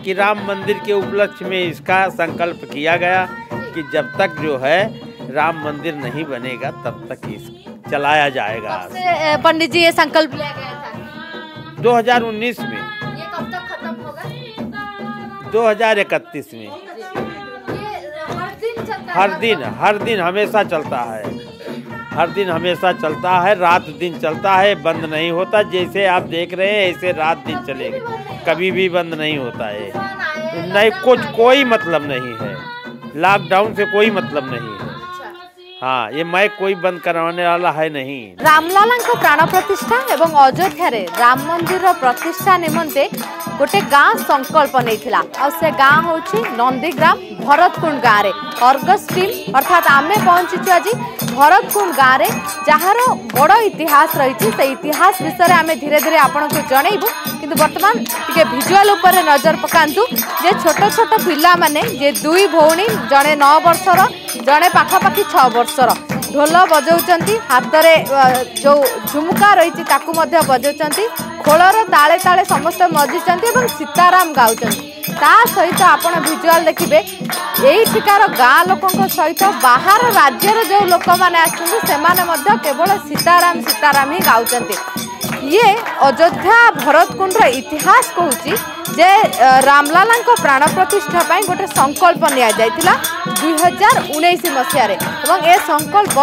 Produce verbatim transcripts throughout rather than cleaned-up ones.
कि राम मंदिर के उपलक्ष्य में इसका संकल्प किया गया कि जब तक जो है राम मंदिर नहीं बनेगा तब तक इस चलाया जाएगा। पंडित जी ये संकल्प लिया गया था दो हज़ार उन्नीस में। ये कब तक खत्म होगा? दो हज़ार इकतीस में। ये हर दिन चलता है? हर दिन हर दिन हमेशा चलता है, हर दिन हमेशा चलता है, रात दिन चलता है, बंद नहीं होता। जैसे आप देख रहे हैं ऐसे रात दिन चलेगा, कभी भी बंद नहीं होता है। नहीं, कुछ कोई मतलब नहीं है, लॉकडाउन से कोई मतलब नहीं है। हाँ, ये मैं कोई बंद करवाने वाला है नहीं। रामलाला को प्राण प्रतिष्ठा एवं अयोध्या रे राम मंदिर प्रतिष्ठा निमंते गोटे गाँ संकल्प नहीं आ से गाँ हूँ नंदीग्राम भरतकुंड गाँव में अर्गस टीम अर्थात आम पहुंचीचु आज भरतकुंड गाँव में जार बड़ इतिहास रही से इतिहास विषय आम धीरे धीरे आपन को जनइबू कि बर्तमान टे भिजुआल उपर नजर पकातु जे छोट छोट पिला माने जे दुई भौणी जड़े नौ वर्षर जड़े पाखापाखि छह वर्षर ढोल बजाउचंती हाथ में जो झुमका रही ताकू बजाउचंती खोलर ताले ताले समस्त मजुचंती एवं सीताराम गाउचंती ता सहित आपण भिजुआल देखिबे एठिकार गाँ लोकों सहित बाहर राज्यर जो लोक मैंने आसते केवल सीताराम सीताराम ही गाउचंती। ये अयोध्या भरतकुंड इतिहास कहूँ जे रामलाला प्राण प्रतिष्ठा पाई गोटे संकल्प निया जायतिला दुई हजार उन्नीस मसीह ए संकल्प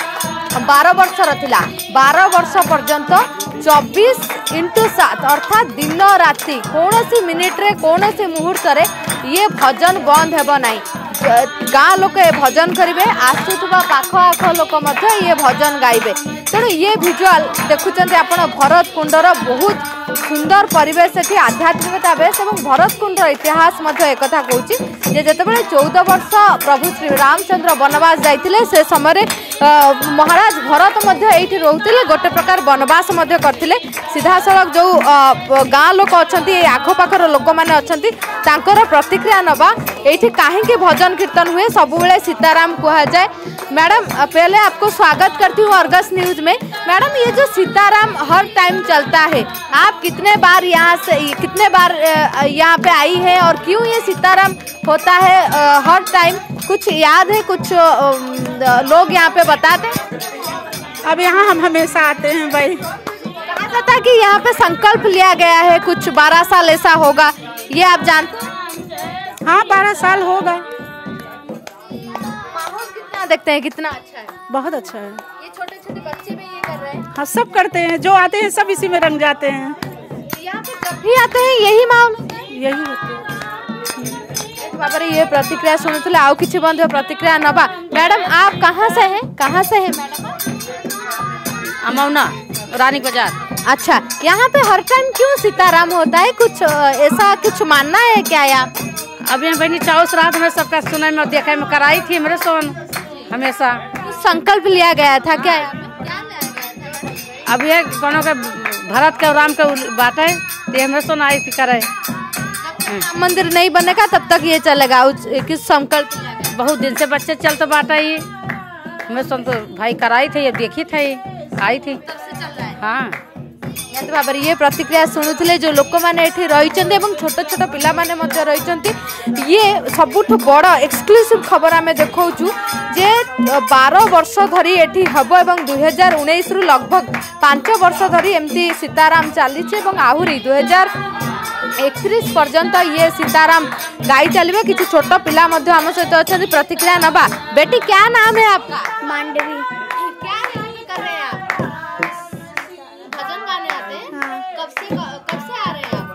बारह वर्षर थिला। बारह वर्ष पर्यंत चौबीस इंटू सात अर्थात दिन राति कौन सी मिनिट रे कौन सी मुहूर्त रे ये भजन बंद हेब नहीं। गाँ लोक ये भजन करेंगे आसुवा पाख आख लोक ये भजन गाइबे। तेणु ये भिजुआल देखुंत आप भरतकुंडर बहुत सुंदर परिवेश एटी आध्यात्मिकता बेस और भरतकुंडर इतिहास एक कहूँ जे चौदह वर्ष प्रभु श्री रामचंद्र वनवास जाते से समय महाराज भरत ये रोते गोटे प्रकार वनवास करते सीधा सड़क जो गाँ लोक अच्छा आखपाखर लोक मैंने अच्छा प्रतिक्रिया नवा ये कहीं भजन कीर्तन हुए सब बेले सीताराम कहा जाए। मैडम पहले आपको स्वागत करती हूँ अर्गस न्यूज में। मैडम ये जो सीताराम हर टाइम चलता है आप कितने बार यहाँ से कितने बार यहाँ पे आई है और क्यों ये सीताराम होता है हर टाइम कुछ याद है? कुछ लोग यहाँ पे बताते हैं। अब यहाँ हम हमेशा आते हैं भाई। कहा जाता है कि यहाँ पे संकल्प लिया गया है कुछ बारह साल ऐसा होगा, ये आप जानते हैं? हाँ बारह साल होगा। माहौल कितना देखते हैं, कितना अच्छा है? बहुत अच्छा है। ये छोटे छोटे बच्चे भी ये कर रहे हैं? हाँ सब करते हैं, जो आते हैं सब इसी में रंग जाते हैं। यहाँ पे जब भी आते हैं यही माहौल यही होता है। बाबा ये प्रतिक्रिया शुणुले आउ किसी बंद प्रतिक्रिया नबा। मैडम आप कहाँ से हैं? कहाँ से हैं मैडम? अमौना रानी बाजार। अच्छा, यहाँ पे हर टाइम क्यों सीताराम होता है? कुछ ऐसा कुछ मानना है क्या? यहाँ अब यहाँ बहनी चौस रात में सबका सुनाई में देखे में कराई थी मेरे सोन हमेशा संकल्प लिया गया था क्या? अब ये कोनो के भरत के राम के बाटे ये हमें सोन आई थी करे। मंदिर नहीं बनेगा तब तक ये चलेगा किस संकल्प? बहुत दिन से बच्चे चलते बाटा ये हमें सुन तो भाई कराई थे, ये देखी थे आई थी। हाँ तो बाबर ये प्रतिक्रिया शुणुले जो लोक मैंने रही छोट छोट पिला माने रही ये सबुठ बड़ एक्सक्लूसिव खबर आम देखु जे बारह वर्ष धरी एठी हब एवं दुई हजार उन्नीस रु लगभग पांच वर्ष धरी एमती सीताराम चली आहरी दुई हजार एकतीस पर्यंत ये सीताराम गाई चलिए। किसी छोट पिला आम सहित अच्छा प्रतिक्रिया नबा। बेटी क्या नाम है आपका? मांडवी। क्या यहाँ पे कर रहे हैं आप? भजन गाने आते हैं? हाँ। कब से कब से आ रहे हैं आप?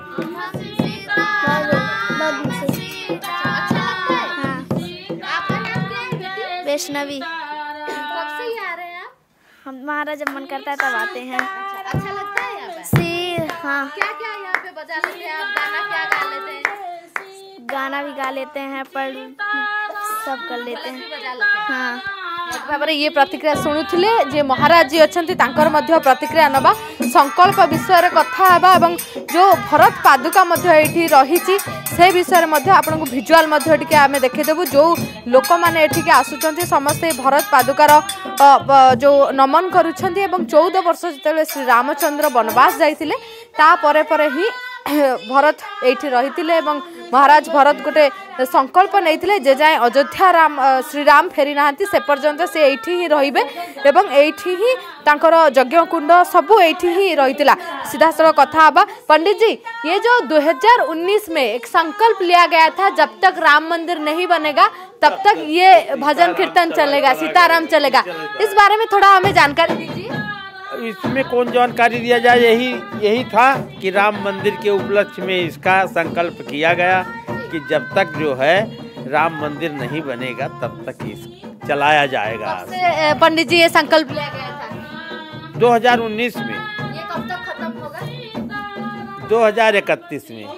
अच्छा लगता है? हाँ। आपका नाम क्या है बेटी? वैष्णवी। कब से ही आ रहे हैं आप? हमारा जब मन करता है तब आते हैं। अच्छा अच्छा लगता है यहाँ पे? सिर हाँ क्या क्या यहाँ पे बजा लेते हैं आप? गाना क्या गा लेते हैं? गाना भी गा लेते हैं पर सब कर लेते हैं। बजा लेते हैं? हाँ भाव ये प्रतिक्रिया शुणुले जे महाराज जी अच्छा प्रतिक्रिया नवा संकल्प विषय कथा एवं जो भरत पादुका रही से विषय आपको भिजुआल आम देखीदेवु जो लोक मैंने आसुँच समस्ते भरत पादुकार जो नमन करुँच चौदह वर्ष जो श्री रामचंद्र वनवास जाते ही भरत एठी रहिथिले एवं महाराज भरत गोटे संकल्प नहीं जे जाए अयोध्या राम श्रीराम फेरी नाहांती से पर्यंत से एठी ही रहिबे एवं एठी ही तांकर यज्ञ कुंड सबू एठी ही रहितिला। सीधा सड़क कथा हबा पंडित जी, ये जो दो हज़ार उन्नीस में एक संकल्प लिया गया था जब तक राम मंदिर नहीं बनेगा तब तक ये भजन कीर्तन चलेगा, सीताराम चलेगा, इस बारे में थोड़ा हमें जानकारी दीजिए। इसमें कौन जानकारी दिया जाए, यही यही था कि राम मंदिर के उपलक्ष्य में इसका संकल्प किया गया कि जब तक जो है राम मंदिर नहीं बनेगा तब तक इस चलाया जाएगा। पंडित जी ये संकल्प लिया गया था दो हज़ार उन्नीस में, ये कब तक खत्म होगा? दो हज़ार इकतीस में।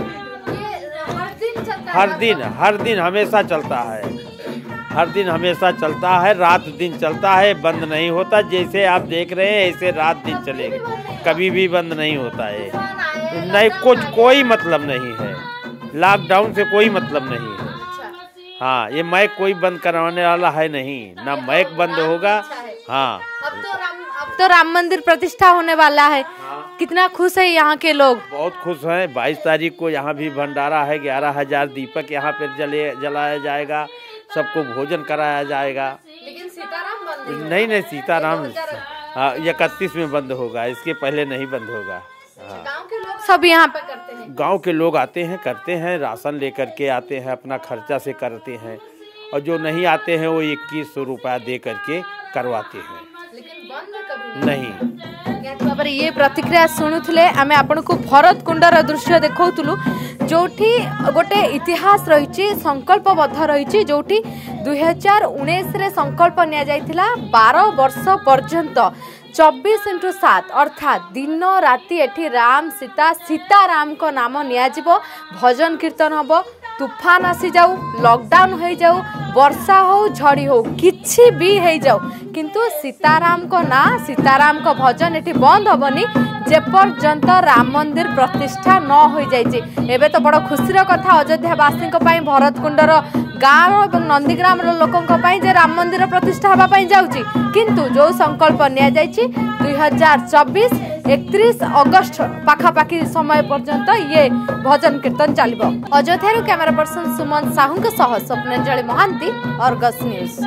ये हर दिन चलता है, हर दिन हर दिन हमेशा चलता है, हर दिन हमेशा चलता है, रात दिन चलता है, बंद नहीं होता। जैसे आप देख रहे हैं ऐसे रात दिन चलेगा, कभी भी बंद नहीं होता है। नहीं, कुछ कोई मतलब नहीं है, लॉकडाउन से कोई मतलब नहीं है। हाँ, ये मैक कोई बंद करवाने वाला है नहीं, ना मैक बंद होगा। हाँ, अब तो राम अब तो राम मंदिर प्रतिष्ठा होने वाला है। कितना खुश है यहाँ के लोग? बहुत खुश हैं। बाईस तारीख को यहाँ भी भंडारा है, ग्यारह हजार दीपक यहाँ पर जले जलाया जाएगा, सबको भोजन कराया जाएगा। लेकिन सीताराम बंद नहीं नहीं सीताराम हाँ इकतीस में बंद होगा, इसके पहले नहीं बंद होगा। हाँ, गांव के लोग सब यहाँ पे करते हैं। गांव के लोग आते हैं, करते हैं, राशन लेकर के आते हैं, अपना खर्चा से करते हैं, और जो नहीं आते हैं वो इक्कीस सौ रुपया दे करके करवाते हैं। लेकिन बंद कभी नहीं। बाबरे ये प्रतिक्रिया शुणुले आम आपन को भरत कुंडर दृश्य देखौतुलु जोठी गोटे इतिहास रही, संकल्पबद्ध रही, जोठी दुई हजार उन्नीस रे संकल्प निया जाइथिला बारह वर्ष पर्यंत चौबीस इंटू सात अर्थात दिन राति एठी राम सीता सीताराम को नाम नियाजिबो, भजन कीर्तन हबो, तूफान आसी जाऊ, लॉकडाउन हो जाऊ, वर्षा हो, झड़ी हो, किछि भी हो जाऊ, किंतु सीताराम को ना सीताराम को भजन एठी बंद हबनी जे पर्यंत राम मंदिर प्रतिष्ठा न हो जाइछि। एबे तो बड़ खुशीर कथा अयोध्यावासी भरत कुंडर गाँव और नंदीग्राम लोकों जे राम मंदिर प्रतिष्ठा हवा पाई जाउछि, किंतु जो संकल्प निया जाइछि दुई हजार चौबीस एकतीस अगस्त पाखापाखि समय पर्यंत ये भजन कीर्तन चलिबो। अयोध्या कैमरा पर्सन सुमन साहू के सह स्वप्नांजलि महांती, अर्गस न्यूज।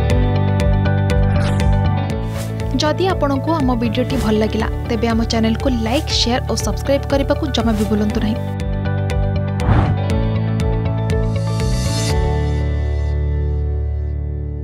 जदि आपंक आम भिडी भल लगा तेब आम चैनल को लाइक शेयर और सब्सक्राइब करने को जमा भी भूलु नहीं।